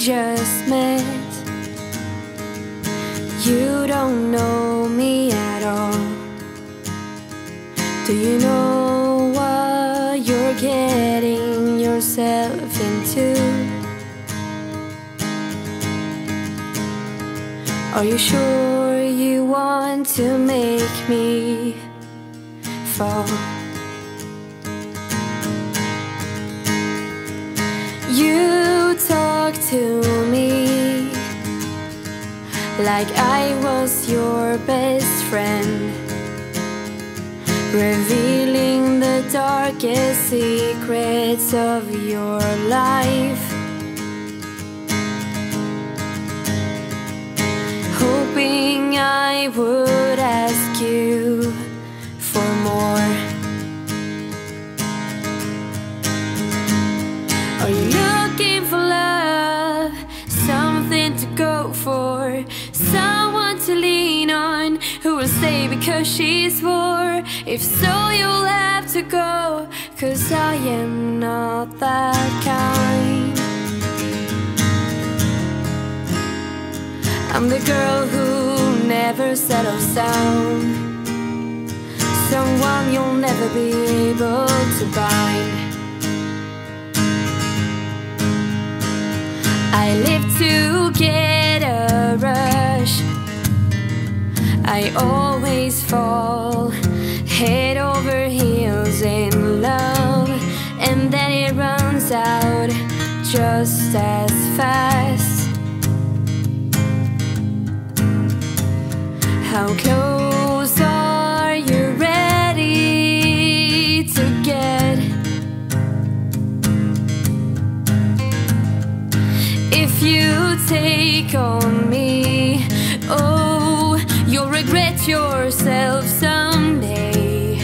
just met. You don't know me at all. Do you know what you're getting yourself into? Are you sure you want to make me fall? You talk to me like I was your best friend, revealing the darkest secrets of your life, hoping I would ask you for more. Are you looking for love, something to go for, someone to lean on, who will stay because she swore? If so, you'll have to go, 'cause I am not that kind. I'm the girl who never settles down, someone you'll never be able to bind. I live to get a rush, I always fall head over heels in love, and then it runs out just as fast. How close are you ready to get? If you take on me, oh, you'll regret yourself someday.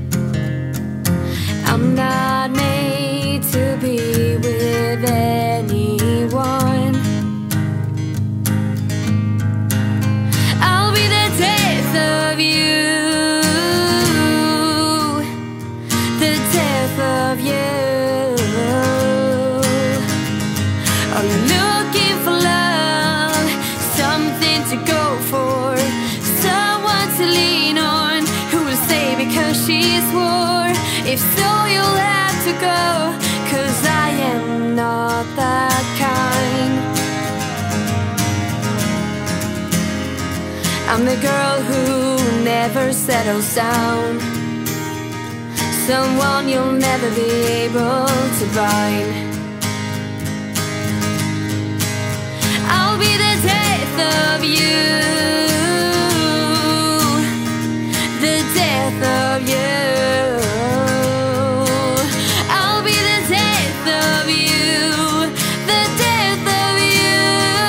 I'm not made to be with anyone. I'll be the death of you, the death of you. Are you looking for love, something to go for, someone to lean on, who will stay because she swore? If so, you'll have to go, 'cause I am not that kind. I'm the girl who never settles down, someone you'll never be able to bind. I'll be the death of you, the death of you. I'll be the death of you, the death of you.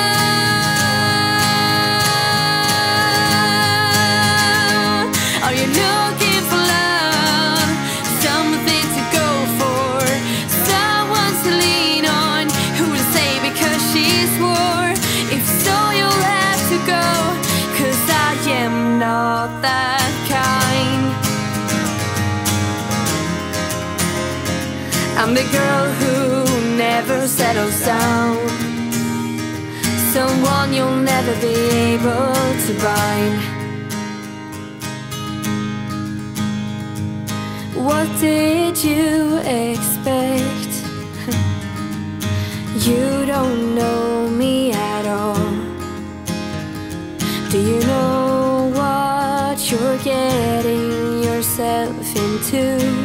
Are you looking for love, something to go for, someone to lean on, who will stay because she swore? If so, you'll have to go, 'cause I am not that kind. I'm the girl who never settles down, someone you'll never be able to bind. What did you expect? You don't know me at all. Do you know what you're getting yourself into?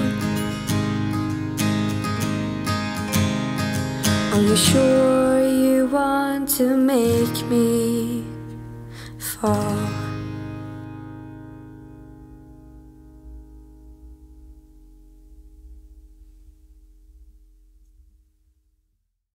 Are you sure you want to make me fall?